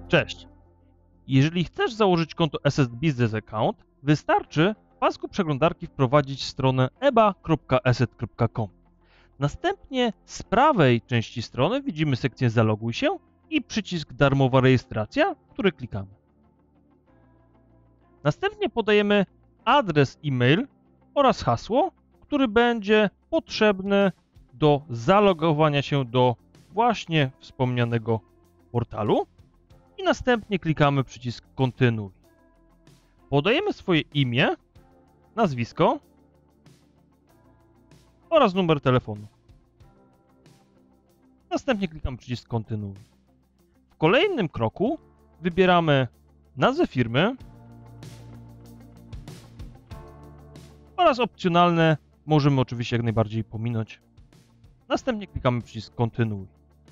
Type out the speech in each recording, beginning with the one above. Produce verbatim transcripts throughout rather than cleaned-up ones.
Cześć! Jeżeli chcesz założyć konto S S Business Account, wystarczy w pasku przeglądarki wprowadzić stronę eba kropka eset kropka com. Następnie z prawej części strony widzimy sekcję Zaloguj się i przycisk Darmowa rejestracja, który klikamy. Następnie podajemy adres e-mail oraz hasło, który będzie potrzebny do zalogowania się do właśnie wspomnianego portalu i następnie klikamy przycisk Kontynuuj. Podajemy swoje imię, nazwisko oraz numer telefonu. Następnie klikamy przycisk Kontynuuj. W kolejnym kroku wybieramy nazwę firmy oraz opcjonalne możemy oczywiście jak najbardziej pominąć. Następnie klikamy przycisk Kontynuuj.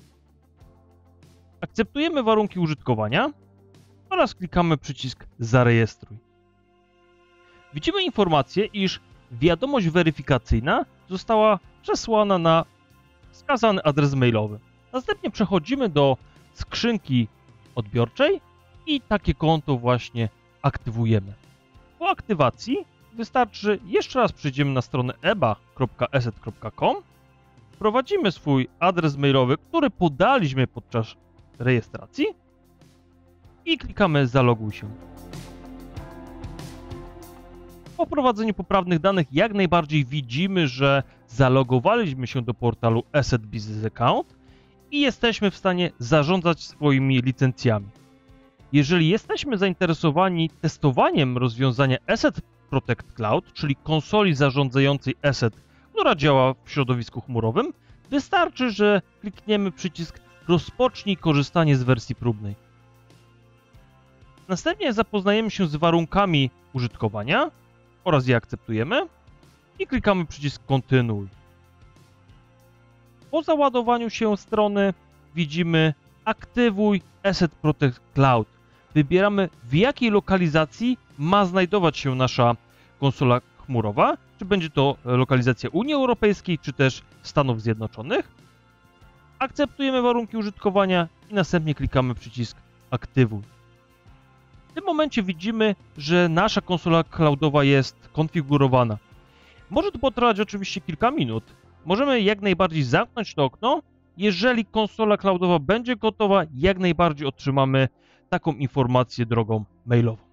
Akceptujemy warunki użytkowania oraz klikamy przycisk Zarejestruj. Widzimy informację, iż wiadomość weryfikacyjna została przesłana na wskazany adres mailowy. Następnie przechodzimy do skrzynki odbiorczej i takie konto właśnie aktywujemy. Po aktywacji wystarczy jeszcze raz przejdziemy na stronę eba kropka eset kropka com, wprowadzimy swój adres mailowy, który podaliśmy podczas rejestracji i klikamy Zaloguj się. Po wprowadzeniu poprawnych danych jak najbardziej widzimy, że zalogowaliśmy się do portalu S S Business Account i jesteśmy w stanie zarządzać swoimi licencjami. Jeżeli jesteśmy zainteresowani testowaniem rozwiązania Asset Protect Cloud, czyli konsoli zarządzającej Asset, która działa w środowisku chmurowym, wystarczy, że klikniemy przycisk Rozpocznij korzystanie z wersji próbnej. Następnie zapoznajemy się z warunkami użytkowania oraz je akceptujemy i klikamy przycisk Kontynuuj. Po załadowaniu się strony widzimy Aktywuj Asset Protect Cloud. Wybieramy, w jakiej lokalizacji ma znajdować się nasza konsola chmurowa, czy będzie to lokalizacja Unii Europejskiej, czy też Stanów Zjednoczonych. Akceptujemy warunki użytkowania i następnie klikamy przycisk Aktywuj. W tym momencie widzimy, że nasza konsola cloudowa jest konfigurowana. Może to potrwać oczywiście kilka minut. Możemy jak najbardziej zamknąć to okno. Jeżeli konsola cloudowa będzie gotowa, jak najbardziej otrzymamy taką informację drogą mailową.